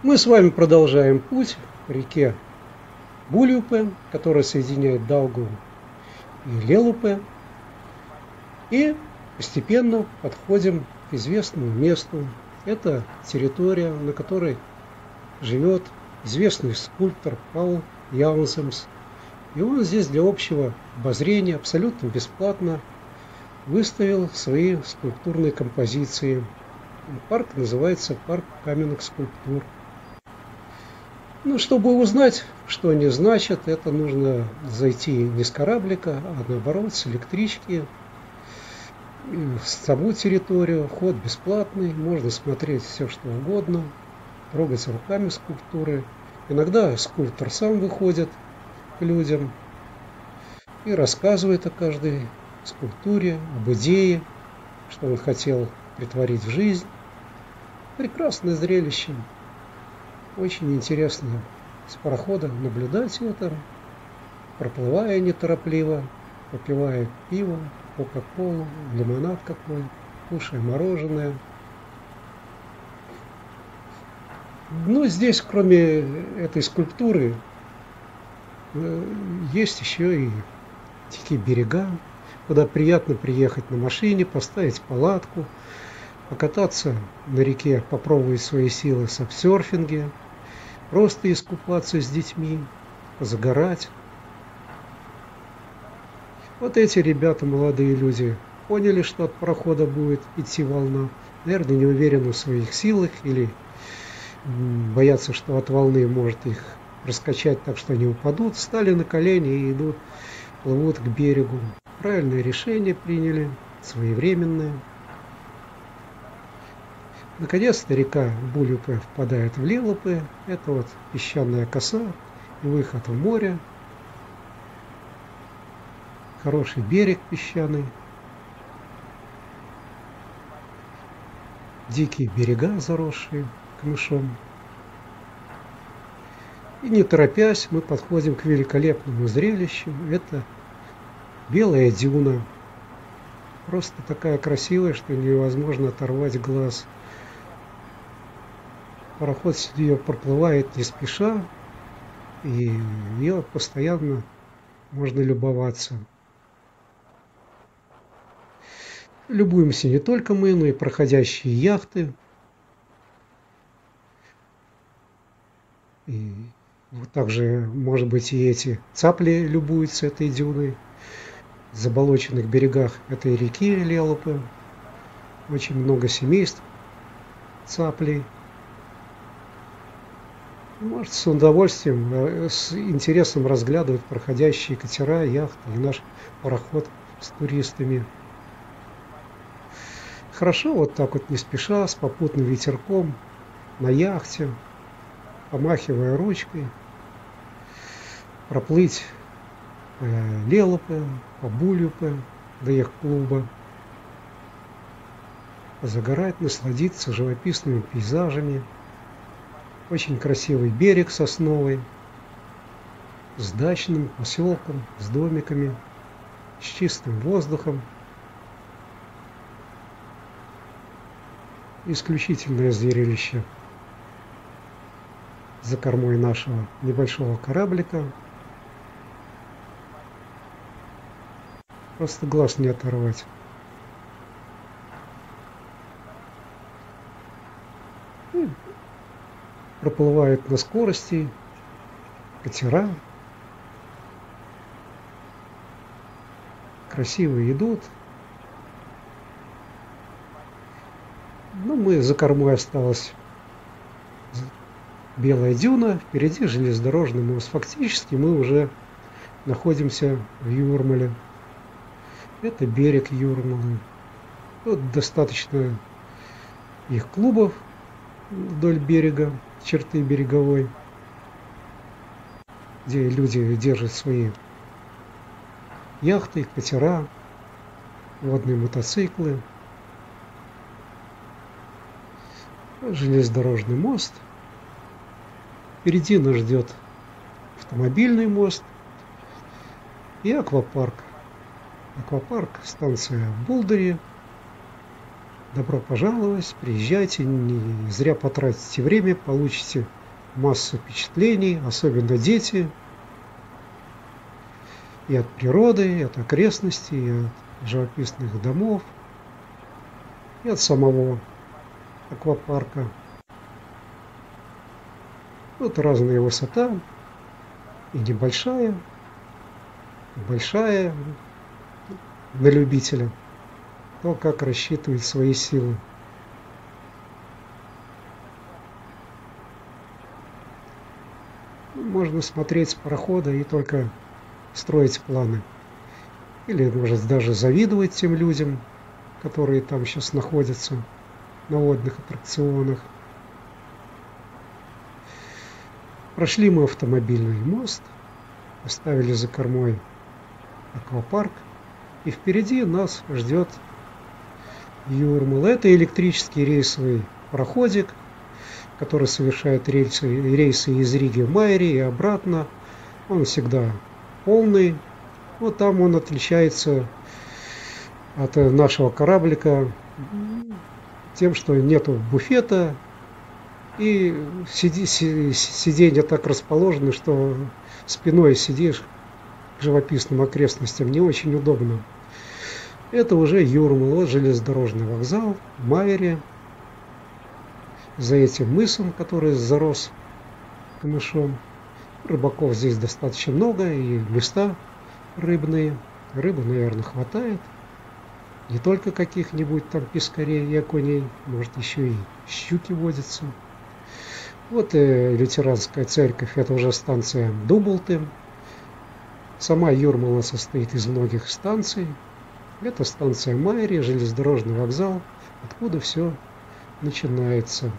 Мы с вами продолжаем путь по реке Булюпе, которая соединяет Даугаву и Лелупе. И постепенно подходим к известному месту. Это территория, на которой живет известный скульптор Паул Яунсенс. И он здесь для общего обозрения абсолютно бесплатно выставил свои скульптурные композиции. Парк называется «Парк каменных скульптур». Ну, чтобы узнать, что они значат, это нужно зайти не с кораблика, а наоборот, с электрички в саму территорию. Вход бесплатный, можно смотреть все, что угодно, трогать руками скульптуры. Иногда скульптор сам выходит к людям и рассказывает о каждой скульптуре, об идее, что он хотел претворить в жизнь. Прекрасное зрелище. Очень интересно с парохода наблюдать это, проплывая неторопливо, попивая пиво, кока-колу, лимонад какой, кушая мороженое. Но здесь, кроме этой скульптуры, есть еще и дикие берега, куда приятно приехать на машине, поставить палатку, покататься на реке, попробовать свои силы в сапсерфинге, просто искупаться с детьми, позагорать. Вот эти ребята, молодые люди, поняли, что от парохода будет идти волна. Наверное, не уверены в своих силах или боятся, что от волны может их раскачать так, что они упадут. Встали на колени и идут, плывут к берегу. Правильное решение приняли, своевременное. Наконец-то река Булюпе впадает в Лелупе. Это вот песчаная коса и выход в море. Хороший берег песчаный. Дикие берега, заросшие камышом. И не торопясь, мы подходим к великолепному зрелищу. Это белая дюна. Просто такая красивая, что невозможно оторвать глаз. Пароход ее проплывает не спеша, и ее постоянно можно любоваться. Любуемся не только мы, но и проходящие яхты. И вот также, может быть, и эти цапли любуются этой дюной. В заболоченных берегах этой реки Лелупе очень много семейств цаплей. Может, с удовольствием, с интересом разглядывать проходящие катера, яхты и наш пароход с туристами. Хорошо вот так вот не спеша, с попутным ветерком, на яхте, помахивая ручкой, проплыть по Лелупе, по Булюпе до яхт-клуба, позагорать, насладиться живописными пейзажами. Очень красивый берег сосновый, с дачным поселком, с домиками, с чистым воздухом. Исключительное зрелище за кормой нашего небольшого кораблика. Просто глаз не оторвать. И проплывают на скорости катера. Красиво идут. Но мы за кормой осталась белая дюна, впереди железнодорожный мост. Фактически мы уже находимся в Юрмале. Это берег Юрмалы. Тут достаточно их клубов вдоль берега, черты береговой, где люди держат свои яхты, катера, водные мотоциклы. Железнодорожный мост. Впереди нас ждет автомобильный мост и аквапарк. Аквапарк, станция в Булдере. Добро пожаловать, приезжайте, не зря потратите время, получите массу впечатлений, особенно дети, и от природы, и от окрестностей, и от живописных домов, и от самого аквапарка. Вот разная высота, и небольшая, и большая, на любителя, то как рассчитывает свои силы. Можно смотреть с парохода и только строить планы. Или, может, даже завидовать тем людям, которые там сейчас находятся на водных аттракционах. Прошли мы автомобильный мост, оставили за кормой аквапарк, и впереди нас ждет Юрмала. Это электрический рейсовый пароходик, который совершает рейсы из Риги в Майри и обратно. Он всегда полный. Вот там он отличается от нашего кораблика тем, что нету буфета, и сиденья так расположены, что спиной сидишь к живописным окрестностям не очень удобно. Это уже Юрмала, вот железнодорожный вокзал в Майре. За этим мысом, который зарос камышом. Рыбаков здесь достаточно много, и места рыбные. Рыбы, наверное, хватает. Не только каких-нибудь там пескарей и окуней, может, еще и щуки водятся. Вот лютеранская церковь, это уже станция Дублты. Сама Юрмала состоит из многих станций. Это станция Майри, железнодорожный вокзал, откуда все начинается.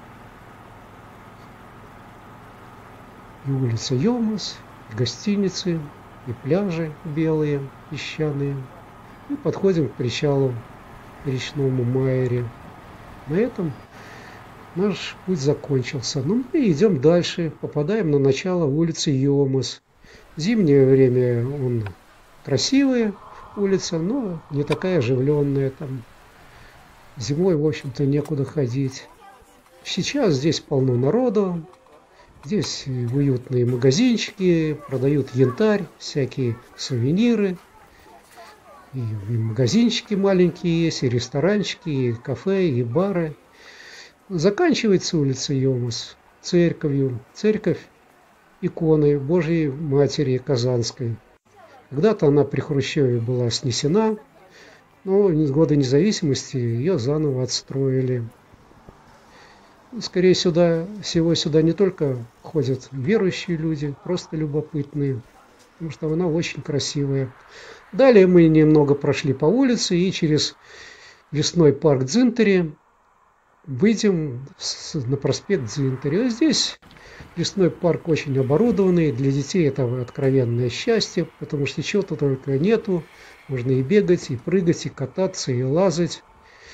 И улица Йомас, и гостиницы, и пляжи белые, песчаные. И подходим к причалу речному Майре. На этом наш путь закончился. Но мы идем дальше, попадаем на начало улицы Йомас. В зимнее время он красивая улица, но не такая оживленная. Там зимой, в общем-то, некуда ходить. Сейчас здесь полно народу. Здесь уютные магазинчики, продают янтарь, всякие сувениры. И магазинчики маленькие есть, и ресторанчики, и кафе, и бары. Заканчивается улица Йомас церковью. Церковь иконы Божьей Матери Казанской. Когда-то она при Хрущеве была снесена, но в годы независимости ее заново отстроили. Скорее всего сюда не только ходят верующие люди, просто любопытные, потому что она очень красивая. Далее мы немного прошли по улице и через лесной парк Дзинтари выйдем на проспект Дзинтари. А здесь лесной парк очень оборудованный, для детей это откровенное счастье, потому что чего-то только нету. Можно и бегать, и прыгать, и кататься, и лазать.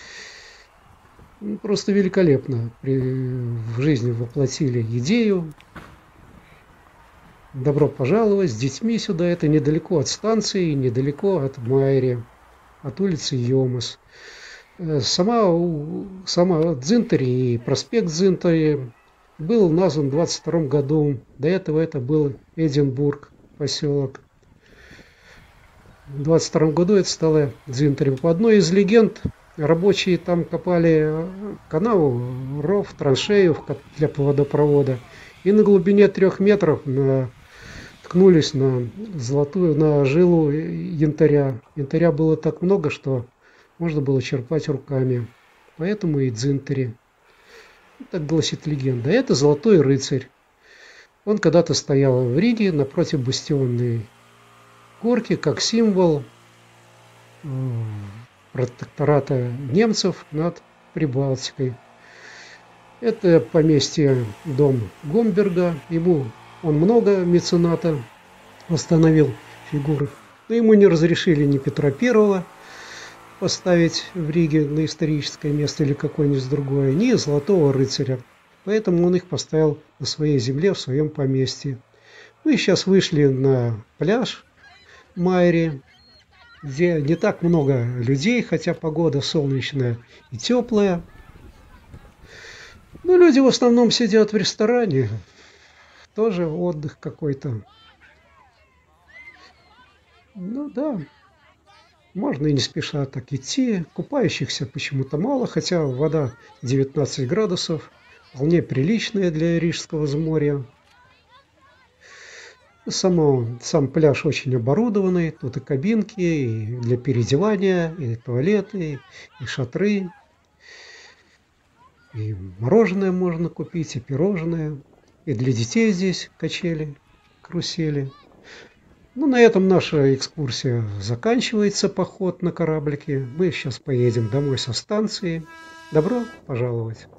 Просто великолепно в жизни воплотили идею. Добро пожаловать с детьми сюда. Это недалеко от станции, недалеко от Майри, от улицы Йомас. Сама Дзинтари и проспект Дзинтари был назван в 22 году. До этого это был Эдинбург, поселок. В 22 году это стало Дзинтари. По одной из легенд, рабочие там копали канаву, ров, траншею для водопровода. И на глубине 3 метров ткнулись на жилу янтаря. Янтаря было так много, что можно было черпать руками. Поэтому и Дзинтари. Так гласит легенда. Это Золотой рыцарь. Он когда-то стоял в Риге напротив бастионной горки, как символ протектората немцев над Прибалтикой. Это поместье, дом Гомберга. Он много мецената восстановил фигуры. Но ему не разрешили ни Петра I поставить в Риге на историческое место или какое-нибудь другое, ни Золотого рыцаря. Поэтому он их поставил на своей земле, в своем поместье. Мы сейчас вышли на пляж Майри. где не так много людей, хотя погода солнечная и теплая. Но люди в основном сидят в ресторане, тоже отдых какой-то. Ну да, можно и не спеша так идти. Купающихся почему-то мало, хотя вода 19 градусов, вполне приличная для Рижского взморья. Сам пляж очень оборудованный, тут и кабинки, и для переодевания, и туалеты, и шатры, и мороженое можно купить, и пирожное, и для детей здесь качели, карусели. Ну, на этом наша экскурсия заканчивается, поход на кораблике. Мы сейчас поедем домой со станции. Добро пожаловать!